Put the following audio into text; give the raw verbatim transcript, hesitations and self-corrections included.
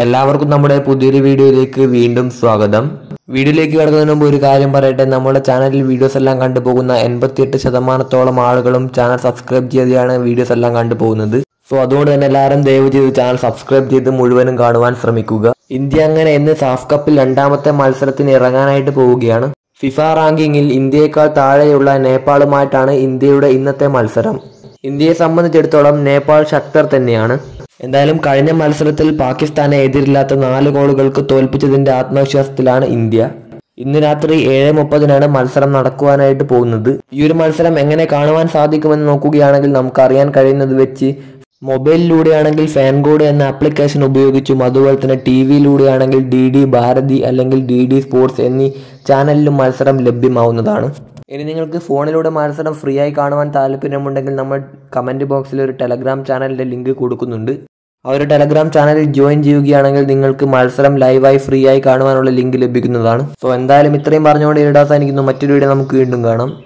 എല്ലാവർക്കും നമ്മുടെ പുതിയൊരു വീഡിയോയിലേക്ക് വീണ്ടും സ്വാഗതം. വീഡിയോയിലേക്ക് കടക്കുന്നതിന് മുമ്പ് ഒരു കാര്യം പറയട്ടെ, നമ്മുടെ ചാനലിൽ വീഡിയോസ് എല്ലാം കണ്ടുപോകുന്ന എൺപത്തിയെട്ട് ശതമാനത്തോളം ആളുകളും ചാനൽ സബ്സ്ക്രൈബ് ചെയ്താണ് വീഡിയോസ് എല്ലാം കണ്ടുപോകുന്നത്. സോ അതുകൊണ്ട് തന്നെ എല്ലാവരും ദയവ് ചെയ്ത് ചാനൽ സബ്സ്ക്രൈബ് ചെയ്ത് മുഴുവനും കാണുവാൻ ശ്രമിക്കുക. ഇന്ത്യ അങ്ങനെ ഇന്ന് സാഫ് കപ്പിൽ രണ്ടാമത്തെ മത്സരത്തിന് ഇറങ്ങാനായിട്ട് പോവുകയാണ്. ഫിഫ റാങ്കിങ്ങിൽ ഇന്ത്യയേക്കാൾ താഴെയുള്ള നേപ്പാളുമായിട്ടാണ് ഇന്ത്യയുടെ ഇന്നത്തെ മത്സരം. ഇന്ത്യയെ സംബന്ധിച്ചിടത്തോളം നേപ്പാൾ ശക്തർ തന്നെയാണ്. എന്തായാലും കഴിഞ്ഞ മത്സരത്തിൽ പാകിസ്ഥാനെ എതിരില്ലാത്ത നാല് ഗോളുകൾക്ക് തോൽപ്പിച്ചതിന്റെ ആത്മവിശ്വാസത്തിലാണ് ഇന്ത്യ. ഇന്ന് രാത്രി ഏഴ് മുപ്പതിനാണ് മത്സരം നടക്കുവാനായിട്ട് പോകുന്നത്. ഈ ഒരു മത്സരം എങ്ങനെ കാണുവാൻ സാധിക്കുമെന്ന് നോക്കുകയാണെങ്കിൽ നമുക്ക് അറിയാൻ കഴിയുന്നത് വെച്ച് മൊബൈലിലൂടെയാണെങ്കിൽ ഫാൻഗോഡ് എന്ന ആപ്ലിക്കേഷൻ ഉപയോഗിച്ചും അതുപോലെ തന്നെ ടി വിയിലൂടെയാണെങ്കിൽ ഡി ഡി ഭാരതി അല്ലെങ്കിൽ ഡി ഡി സ്പോർട്സ് എന്നീ ചാനലിലും മത്സരം ലഭ്യമാവുന്നതാണ്. ഇനി നിങ്ങൾക്ക് ഫോണിലൂടെ മത്സരം ഫ്രീ ആയി കാണുവാൻ താല്പര്യമുണ്ടെങ്കിൽ നമ്മൾ കമൻറ്റ് ബോക്സിൽ ഒരു ടെലഗ്രാം ചാനലിൻ്റെ ലിങ്ക് കൊടുക്കുന്നുണ്ട്. ആ ഒരു ടെലഗ്രാം ചാനലിൽ ജോയിൻ ചെയ്യുകയാണെങ്കിൽ നിങ്ങൾക്ക് മത്സരം ലൈവായി ഫ്രീ ആയി കാണുവാനുള്ള ലിങ്ക് ലഭിക്കുന്നതാണ്. സോ എന്തായാലും ഇത്രയും പറഞ്ഞുകൊണ്ട് ഇവിടെ അവസാനിക്കുന്നു. മറ്റൊരു വീഡിയോ നമുക്ക് വീണ്ടും കാണാം.